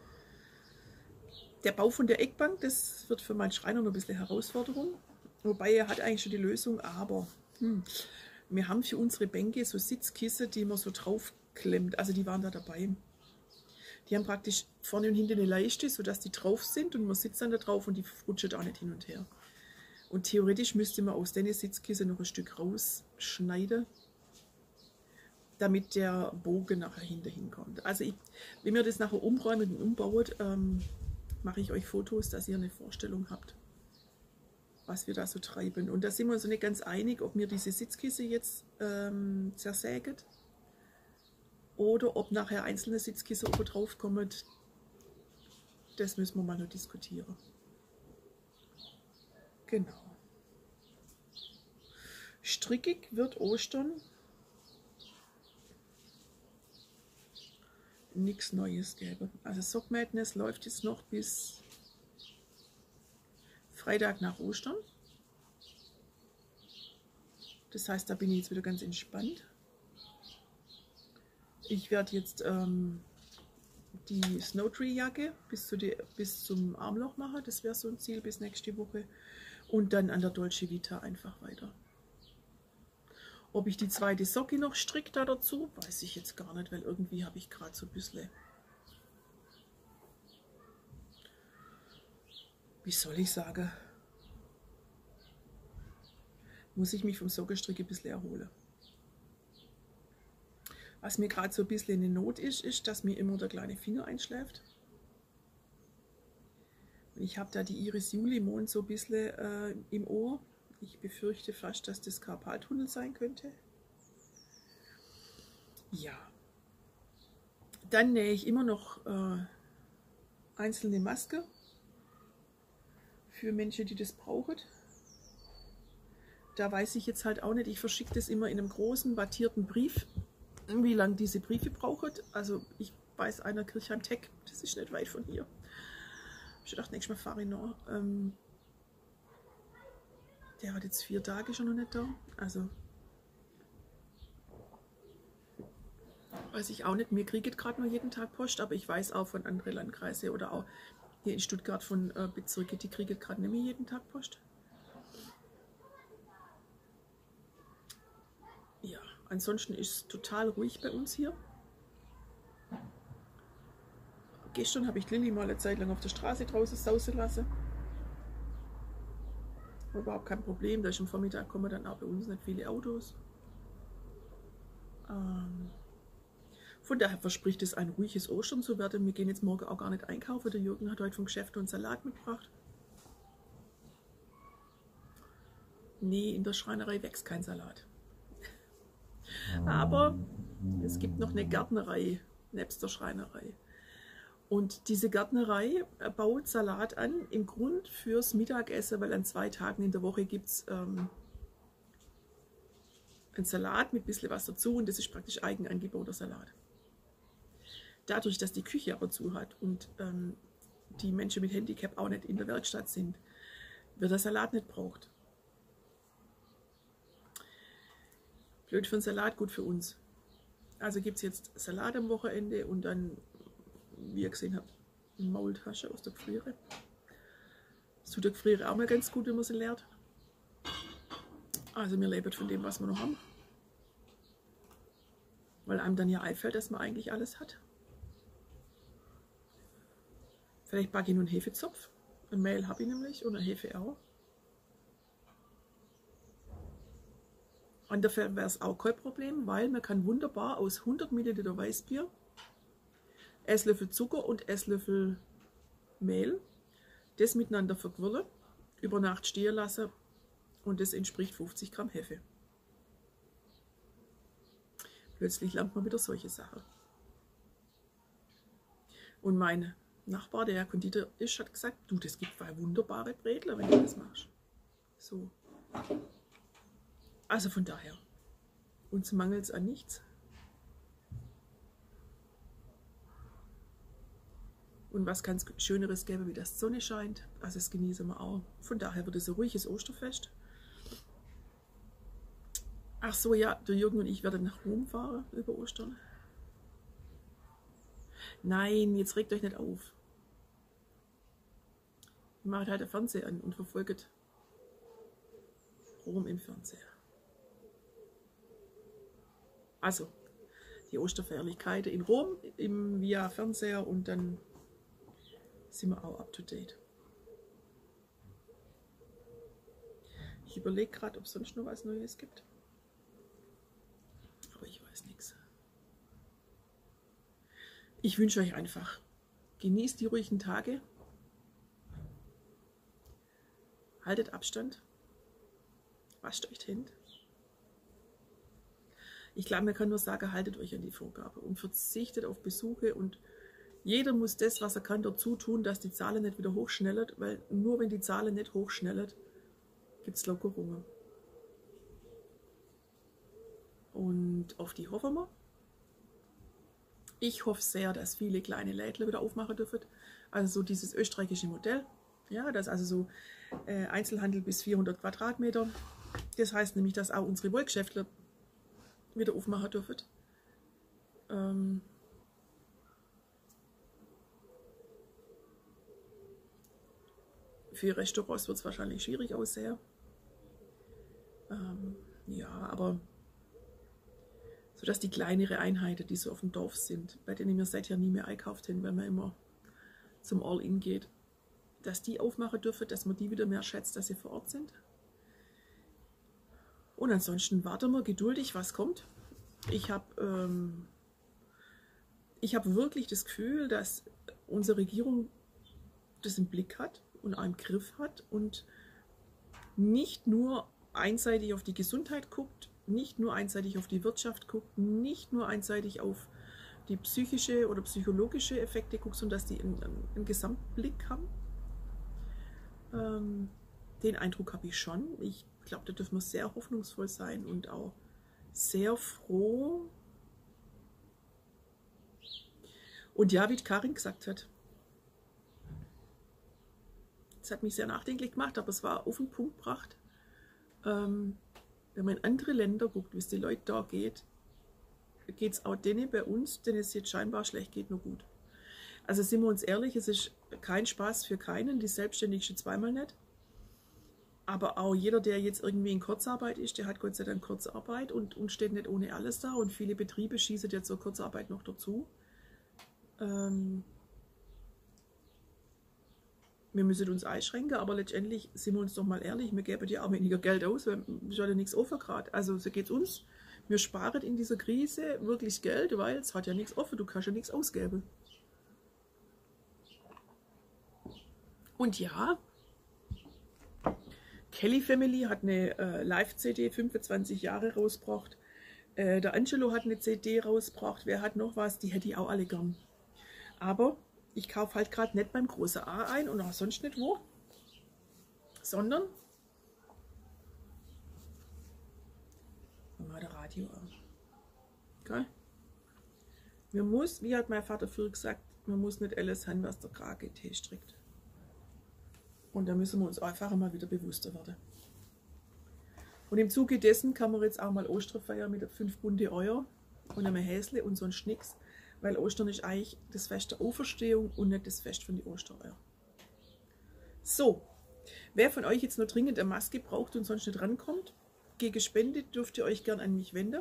Der Bau von der Eckbank, das wird für meinen Schreiner noch ein bisschen Herausforderung. Wobei er hat eigentlich schon die Lösung, aber wir haben für unsere Bänke so Sitzkissen, die man so draufklemmt. Also die waren da dabei. Die haben praktisch vorne und hinten eine Leiste, sodass die drauf sind und man sitzt dann da drauf und die rutschen auch nicht hin und her. Und theoretisch müsste man aus den Sitzkissen noch ein Stück rausschneiden, damit der Bogen nachher hinterhin kommt. Also wenn wir das nachher umräumen und umbauen, mache ich euch Fotos, dass ihr eine Vorstellung habt, was wir da so treiben. Und da sind wir uns nicht ganz einig, ob wir diese Sitzkissen jetzt zersägen oder ob nachher einzelne Sitzkissen oben drauf kommen. Das müssen wir mal noch diskutieren. Genau. Strickig wird Ostern. Nichts Neues gäbe. Also Sock Madness läuft jetzt noch bis Freitag nach Ostern. Das heißt, da bin ich jetzt wieder ganz entspannt. Ich werde jetzt die Snowtree-Jacke bis zum Armloch machen. Das wäre so ein Ziel bis nächste Woche. Und dann an der Dolce Vita einfach weiter. Ob ich die zweite Socke noch stricke da dazu, weiß ich jetzt gar nicht, weil irgendwie habe ich gerade so ein bisschen, wie soll ich sagen, muss ich mich vom Sockenstrick ein bisschen erholen. Was mir gerade so ein bisschen eine Not ist, ist, dass mir immer der kleine Finger einschläft. Und ich habe da die Iris Julimond so ein bisschen im Ohr. Ich befürchte fast, dass das Karpaltunnel sein könnte. Ja. Dann nähe ich immer noch einzelne Masken für Menschen, die das brauchen. Da weiß ich jetzt halt auch nicht, ich verschicke das immer in einem großen wattierten Brief, wie lange diese Briefe brauchen. Also ich weiß, einer Kirchheim-Tech, das ist nicht weit von hier. Ich dachte, nächstes Mal fahre ich noch. Der hat jetzt 4 Tage schon noch nicht da. Also weiß ich auch nicht. Mir kriegt gerade noch jeden Tag Post, aber ich weiß auch von anderen Landkreisen oder auch hier in Stuttgart von Bezirke, die kriegen gerade nicht mehr jeden Tag Post. Ja, ansonsten ist es total ruhig bei uns hier. Gestern habe ich Lilly mal eine Zeit lang auf der Straße draußen sausen lassen. Überhaupt kein Problem, da ist am Vormittag kommen dann auch bei uns nicht viele Autos. Von daher verspricht es ein ruhiges Ostern zu werden. Wir gehen jetzt morgen auch gar nicht einkaufen. Der Jürgen hat heute vom Geschäft uns Salat mitgebracht. Nee, in der Schreinerei wächst kein Salat. Aber es gibt noch eine Gärtnerei nebst der Schreinerei. Und diese Gärtnerei baut Salat an, im Grund fürs Mittagessen, weil an 2 Tagen in der Woche gibt es einen Salat mit ein bisschen was dazu und das ist praktisch eigen angebauter Salat. Dadurch, dass die Küche aber zu hat und die Menschen mit Handicap auch nicht in der Werkstatt sind, wird der Salat nicht braucht. Blöd für den Salat, gut für uns. Also gibt es jetzt Salat am Wochenende und dann, wie ihr gesehen habt, eine Maultasche aus der Gefriere. Das tut der Gefriere auch mal ganz gut, wenn man sie leert. Also wir leben von dem, was wir noch haben. Weil einem dann ja einfällt, dass man eigentlich alles hat. Vielleicht backe ich nur einen Hefezopf. Ein Mehl habe ich nämlich und eine Hefe auch. Und dafür wäre es auch kein Problem, weil man kann wunderbar aus 100 Milliliter Weißbier Esslöffel Zucker und Esslöffel Mehl das miteinander verquirlen, über Nacht stehen lassen und das entspricht 50 Gramm Hefe. Plötzlich lernt man wieder solche Sachen. Und mein Nachbar, der Konditor ist, hat gesagt, du, das gibt 2 wunderbare Bredler, wenn du das machst. So. Also von daher, uns mangelt es an nichts. Und was kann es Schöneres geben, wie dass die Sonne scheint? Also das genießen wir auch. Von daher wird es ein ruhiges Osterfest. Ach so, ja, der Jürgen und ich werden nach Rom fahren über Ostern. Nein, jetzt regt euch nicht auf. Ihr macht halt den Fernseher an und verfolgt Rom im Fernseher. Also, die Osterfeierlichkeiten in Rom via Fernseher und dann sind wir auch up to date. Ich überlege gerade, ob es sonst noch was Neues gibt. Aber ich weiß nichts. Ich wünsche euch einfach, genießt die ruhigen Tage, haltet Abstand, wascht euch die Hände. Ich glaube, man kann nur sagen, haltet euch an die Vorgabe und verzichtet auf Besuche und jeder muss das, was er kann, dazu tun, dass die Zahlen nicht wieder hochschnellen, weil nur wenn die Zahlen nicht hochschnellen, gibt es Lockerungen. Und auf die hoffen wir. Ich hoffe sehr, dass viele kleine Lädler wieder aufmachen dürfen. Also so dieses österreichische Modell. Ja, das ist also so Einzelhandel bis 400 Quadratmeter. Das heißt nämlich, dass auch unsere Wollgeschäftler wieder aufmachen dürfen. Für Restaurants wird es wahrscheinlich schwierig aussehen. Ja, aber so dass die kleinere Einheiten, die so auf dem Dorf sind, bei denen wir seither nie mehr einkauft haben, weil man immer zum All-In geht, dass die aufmachen dürfen, dass man die wieder mehr schätzt, dass sie vor Ort sind. Und ansonsten warten wir geduldig, was kommt. Ich habe wirklich das Gefühl, dass unsere Regierung das im Blick hat und einen Griff hat und nicht nur einseitig auf die Gesundheit guckt, nicht nur einseitig auf die Wirtschaft guckt, nicht nur einseitig auf die psychische oder psychologische Effekte guckt, sondern dass die einen Gesamtblick haben. Den Eindruck habe ich schon. Ich glaube, da dürfen wir sehr hoffnungsvoll sein und auch sehr froh. Und ja, wie Karin gesagt hat, das hat mich sehr nachdenklich gemacht, aber es war auf den Punkt gebracht. Wenn man in andere Länder guckt, wie es den Leuten da geht, geht es auch denen bei uns, denen es jetzt scheinbar schlecht geht, nur gut. Also sind wir uns ehrlich, es ist kein Spaß für keinen, die Selbstständigste zweimal nicht. Aber auch jeder, der jetzt irgendwie in Kurzarbeit ist, der hat Gott sei Dank Kurzarbeit und steht nicht ohne alles da. Und viele Betriebe schießen jetzt zur Kurzarbeit noch dazu. Wir müssen uns einschränken, aber letztendlich sind wir uns doch mal ehrlich, wir geben ja auch weniger Geld aus, weil es ja nichts offen gerade. Also so geht es uns. Wir sparen in dieser Krise wirklich Geld, weil es hat ja nichts offen, du kannst ja nichts ausgeben. Und ja, Kelly Family hat eine Live-CD 25 Jahre rausgebracht. Der Angelo hat eine CD rausgebracht. Wer hat noch was? Die hätte ich auch alle gern. Aber ich kaufe halt gerade nicht beim großen A ein und auch sonst nicht wo, sondern mal der Radio an. Okay? Man muss, wie hat mein Vater früher gesagt, man muss nicht alles haben, was der Krake Tee strickt. Und da müssen wir uns einfach mal wieder bewusster werden. Und im Zuge dessen kann man jetzt auch mal Ostern feiern mit 5 bunte Eier und einem Häsle und sonst nichts, weil Ostern ist eigentlich das Fest der Auferstehung und nicht das Fest von den Ostereier. So, wer von euch jetzt noch dringend eine Maske braucht und sonst nicht rankommt, gegen Spende dürft ihr euch gern an mich wenden.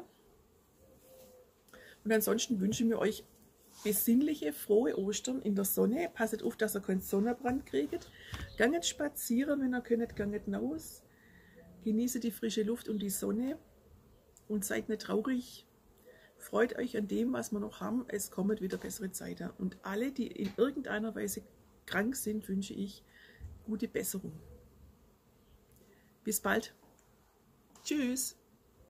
Und ansonsten wünschen wir euch besinnliche, frohe Ostern in der Sonne. Passet auf, dass ihr keinen Sonnenbrand kriegt. Ganget spazieren, wenn ihr könnt, ganget raus. Genieße die frische Luft und die Sonne und seid nicht traurig. Freut euch an dem, was wir noch haben. Es kommen wieder bessere Zeiten. Und alle, die in irgendeiner Weise krank sind, wünsche ich gute Besserung. Bis bald. Tschüss.